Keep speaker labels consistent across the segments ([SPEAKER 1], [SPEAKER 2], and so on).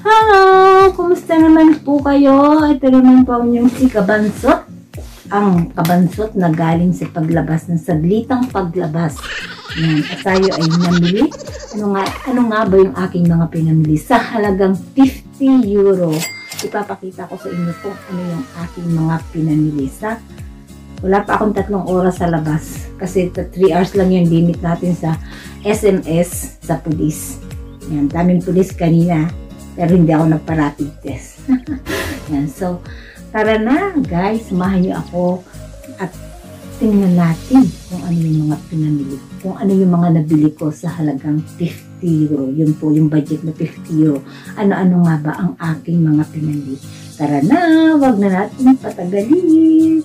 [SPEAKER 1] Hello! Kumusta naman po kayo? Ito naman po yung si Kabansot. Ang kabansot na galing sa paglabas, ng saglitang paglabas. Yan. At tayo ay namili. Ano nga ba yung aking mga pinamili? Sa halagang 50 euro. Ipapakita ko sa inyo kung ano yung aking mga pinamili. Wala pa akong 3 oras sa labas. Kasi 3 hours lang yung limit natin sa SMS sa pulis. Yan, daming pulis kanina. Pero hindi ako nagpa-rapid test. Yan, so, tara na guys, samahan niyo ako at tingnan natin kung ano yung mga pinamili. Kung ano yung mga nabili ko sa halagang 50 euro. Yun po yung budget na 50 euro. Ano-ano nga ba ang aking mga pinamili? Tara na, wag na natin patagalin.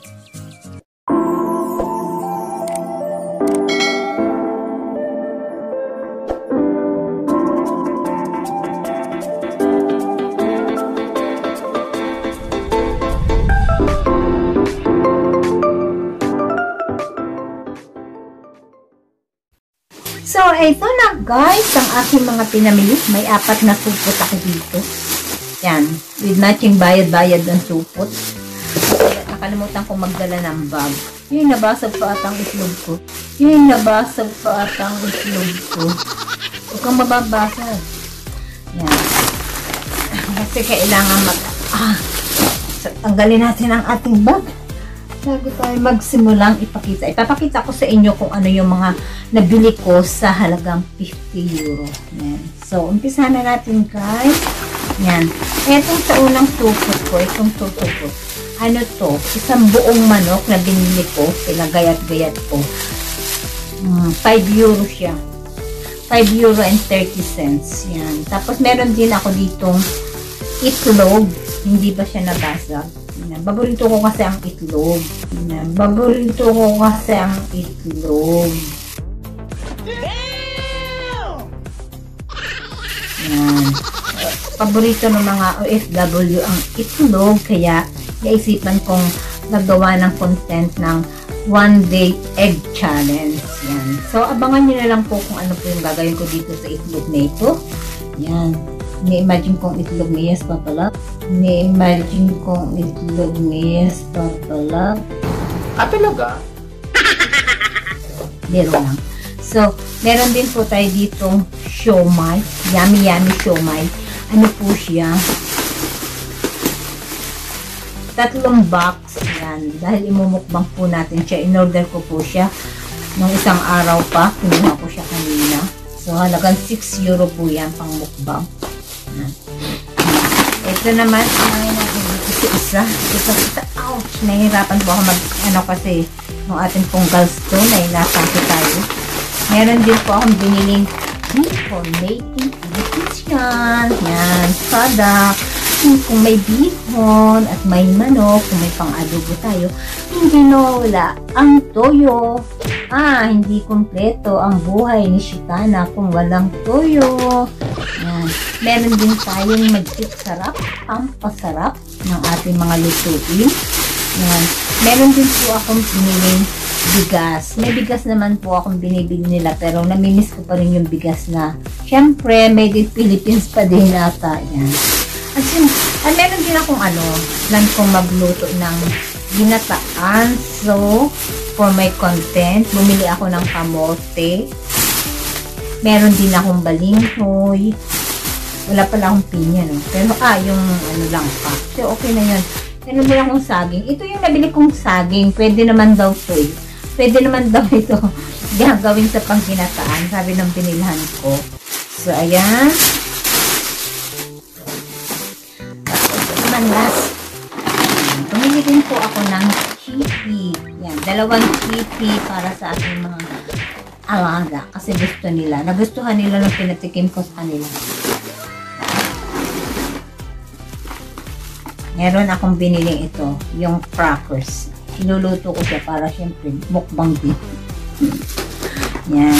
[SPEAKER 1] So, ito na guys, ang aking mga pinamili. May 4 na supot ako dito. Yan, with matching bayad-bayad ng supot. Nakalimutan ko magdala ng bag. Yung nabasag pa atang itlog ko. Huwag kang mababasag. Yan. Kasi kailangan tanggalin natin ang ating bag. Bago tayo magsimulang ipakita. Ipapakita ko sa inyo kung ano yung mga nabili ko sa halagang 50 euro. Yan. So, umpisahan na natin guys. Yan. Etong sa unang supot ko, itong supot. Ano to? Isang buong manok na binili ko. Pinagayat-gayat ko. 5 euro siya. 5 euro and 30 cents. Yan. Tapos meron din ako ditong itlog. Hindi ba siya nabasag? Paborito ko kasi ang itlog. Yan. Paborito ng mga OFW ang itlog. Kaya naisipan kong nagawa ng content ng 1-day egg challenge. Yan. So, abangan nyo na lang po kung ano po yung gagawin ko dito sa itlog na ito. Yan. Ni-imagine kong itlog na yes, papalap.
[SPEAKER 2] Talaga?
[SPEAKER 1] Meron lang. So, meron din po tayo ditong siomai. Yummy siomai. Ano po siya? 3 box. Yan. Dahil imumukbang po natin siya. In-order ko po siya nung isang araw pa. Kinuha ko siya kanina. So, halagang 6 euro po yan pang mukbang. Yan. Ito naman ang isa. Ouch! Nahihirapan po ako kasi yung ating pong gallstone ay nasakit tayo. Meron din po akong biniling bacon making edition. Yan, product. Kung may bihon at may manok, kung may pang-adobo tayo, hindi nawala ang toyo. Hindi kumpleto ang buhay ni Shikana kung walang toyo. Yan. Meron din tayong magic sarap, pampasarap ng ating mga lutuin. Yan. Meron din po akong piniling bigas. May bigas naman po akong binibili nila pero namimiss ko pa rin yung bigas na syempre made in Philippines pa din ata. Yan. At meron din akong plan kong magluto ng ginataan. So, for my content, bumili ako ng kamote. Meron din akong balinghoy. Wala pala akong pinya, no? Pero, yung lang pa. So, okay na yun. Meron din akong saging. Ito yung nabili kong saging. Pwede naman daw to eh. Pwede naman daw ito gagawin sa pangginataan. Sabi ng binilhan ko. So, ayan. Last, pumili din po ako ng chippy. Yan, 2 chippy para sa ating mga alaga. Kasi gusto nila. Nagustuhan nila nung pinatikim ko sa kanila. Meron akong biniling ito, yung crackers. Inuluto ko siya para syempre mukbang din. Yan.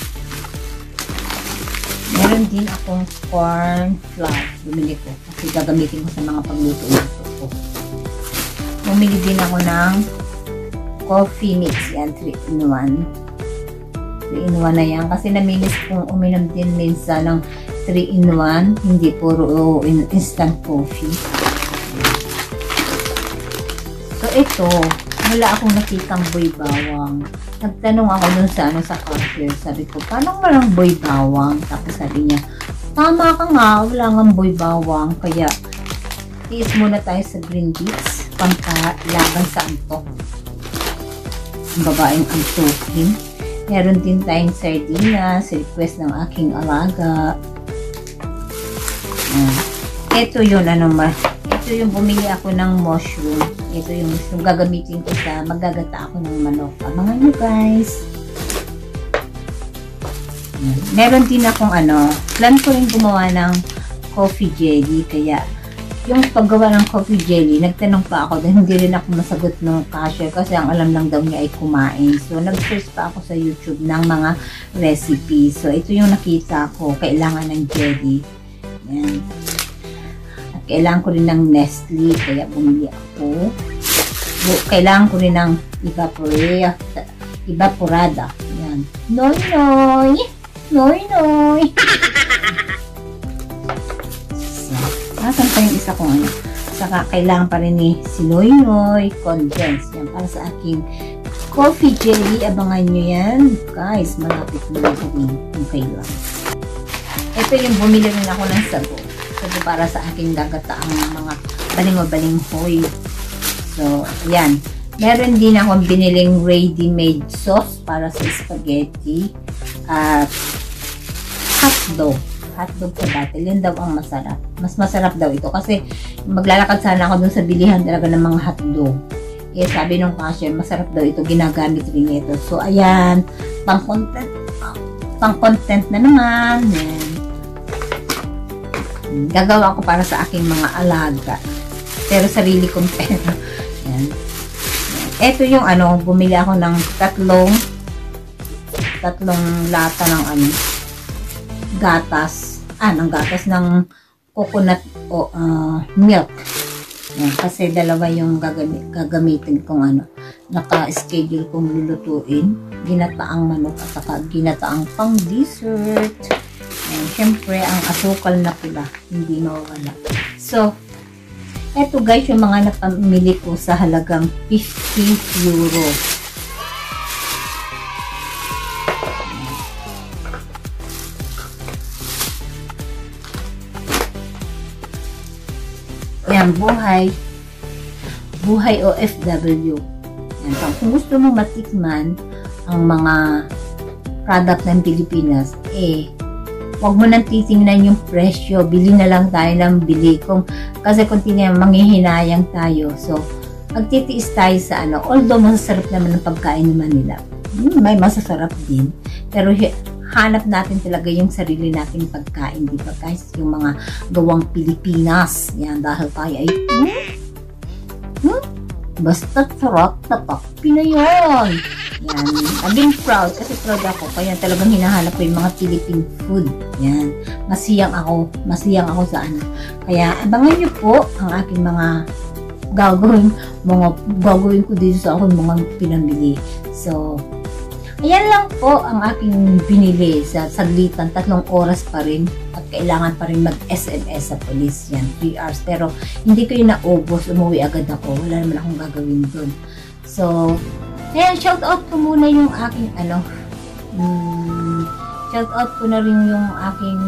[SPEAKER 1] Meron din akong corn flour. Bumili ko. Kasi gagamitin ko sa mga pagluto ko. Bumili din ako ng coffee mix. Yan, 3-in-1. 3-in-1 na yan. Kasi namimiss kong uminom din minsan ng 3-in-1, hindi puro instant coffee. So, ito, wala akong nakitang boy bawang. Nagtanong ako dun sa, sa cashier. Sabi ko, paano walang boy bawang? Tapos sabi niya, tama ka nga, wala nga boy bawang. Kaya, tiis muna tayo sa green beans, pampalaban sa antok. Ang babaeng antokin. Meron din tayong sardinas, request ng aking alaga. Ito yun, ito yung bumili ako ng mushroom. Ito yung mushroom gagamitin ko sa maggagata ako ng manok. Abangan nyo guys. Meron din akong plan ko rin gumawa ng coffee jelly. Kaya yung paggawa ng coffee jelly, nagtanong pa ako dahil hindi rin ako masagot ng cashier kasi ang alam lang daw niya ay kumain. So nag-search pa ako sa YouTube ng mga recipes. So ito yung nakita ko, kailangan ng jelly. Yan. At kailangan ko rin ng Nestle, kaya bumili ako. Kailangan ko rin ng evaporada. Yan. Noy noy! Noy noy! Nasaan pa yung isa kong Saka kailangan pa rin ni Noy Noy Condense. Yan, para sa aking coffee jelly. Abangan nyo yan. Guys, malapit na gawin kung kailan. Ito yung bumili rin ako ng sago. Sago para sa aking gagataang mga baling-balinghoy. So, yan. Meron din akong biniling ready-made sauce para sa spaghetti. At hotdog. Hotdog sa bottle. Yun daw ang masarap. Mas masarap daw ito kasi maglalakad sana ako dun sa bilihan talaga ng mga hotdog. Eh, sabi nung cashier, masarap daw ito. Ginagamit rin ito. So, ayan. Pang-content na naman. Yan. Gagawa ko para sa aking mga alaga. Pero sarili kong pera. Yan. Ito yung bumili ako ng tatlong lata ng gatas. Ng gatas ng coconut o milk. Yan, kasi dalawa yung gagamitin kong naka-schedule kong lulutuin. Ginataang manok at saka ginataang pang dessert. Yan, syempre ang asukal na pula, hindi mawawala. So, eto guys yung mga napamili ko sa halagang 50 euro. Yan, buhay OFW. Yan, kung gusto mo matikman ang mga product ng Pilipinas, huwag mo nang titingnan yung presyo. Bili na lang tayo ng bili. Kasi kung tingnan, manghihinayang tayo. So, magtitiis tayo sa although masasarap naman ang pagkain naman nila. May masasarap din. Pero hanap natin talaga yung sarili nating pagkain, di ba guys? Yung mga gawang Pilipinas. Yan, dahil tayo ay basta sarap, tapak Pinayon. Yan, naging proud kasi proud ako. Kaya talagang hinahanap ko yung mga Philippine food. Yan, masiyang ako sa Kaya abangan nyo po ang aking mga gagawin ko dito sa aking mga pinamili. So, ayan lang po ang aking binili sa saglitan. 3 oras pa rin at kailangan pa rin mag-SMS sa police. Yan, 3 hours. Pero hindi ko yung naubos. Umuwi agad ako. Wala naman akong gagawin dun. So, ayan, shout out ko muna yung aking shout out ko na rin yung aking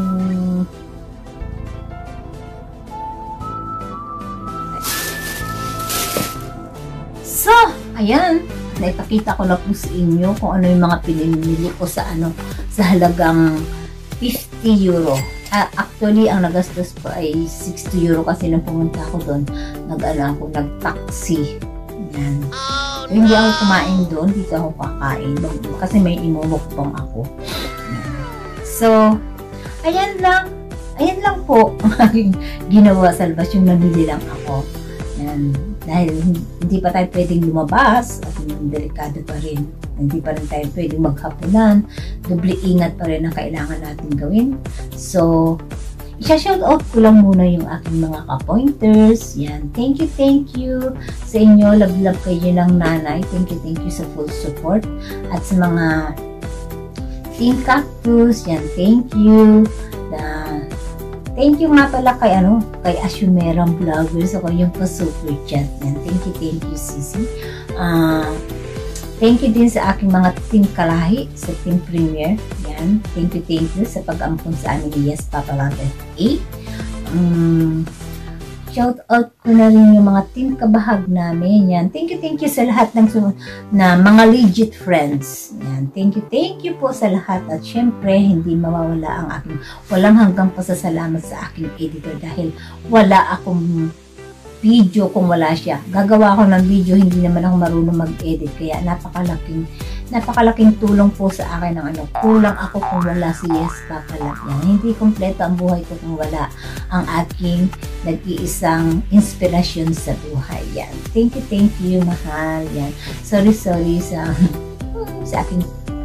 [SPEAKER 1] so, ayan. Naipakita ko na po sa inyo kung ano yung mga pinimili ko sa halagang 50 euro. Actually, ang nagastos ko ay 60 euro kasi nung pumunta ako doon, nag-taxi. Yan. Oh, no. Hindi ako kumain doon, dito ako kakain kasi may imumukbang ako. Yan. So, ayan lang po ang aking ginawa sa labas, yung nabili lang ako. Yan. Dahil hindi pa tayo pwedeng lumabas at delikado pa rin. Hindi pa rin tayo pwedeng maghapunan. Doble ingat pa rin ang kailangan natin gawin. So, i-shout out ko lang muna yung aking mga ka-pointers. Yan. Thank you sa inyo. Love kayo ng nanay. Thank you sa full support. At sa mga Team Cactus, yan. Thank you. Thank you nga pala kay Ashumerang Vloggers, ako yung pa-super chat yan. Thank you, Sisi. Thank you din sa aking mga team Kalahi, sa team Premier. Yan. Thank you sa pag-ampun sa amin ni Yes Papalata A. Shout out ko na rin yung mga team kabahag namin. Yan. Thank you sa lahat ng na mga legit friends. Yan. Thank you po sa lahat. At syempre, hindi mawawala ang aking walang hanggang pasasalamat sa aking editor dahil wala akong video kung wala siya. Gagawa ako ng video, hindi naman ako marunong mag-edit. Kaya napakalaking tulong po sa akin ng kulang ako kung wala si Yes Papa Lat. Yan. Hindi kompleto ang buhay ko kung wala ang aking nag-iisang inspirasyon sa buhay. Yan. Thank you, mahal. Yan. Sorry sa aking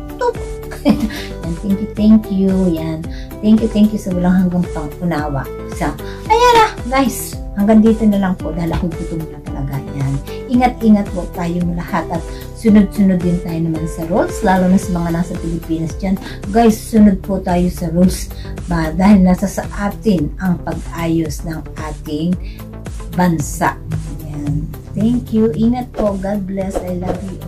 [SPEAKER 1] yan. Thank you. Yan. Thank you sa walang hanggang pang-unawa. So, ayan na, guys. Hanggang dito na lang po dahil ako'y gutom na talaga. Yan. Ingat po tayong lahat at sunod-sunod din tayo naman sa rules, lalo na sa mga nasa Pilipinas dyan. Guys, sunod po tayo sa rules dahil nasa sa atin ang pag-ayos ng ating bansa. Yan. Thank you. Ingat po. God bless. I love you.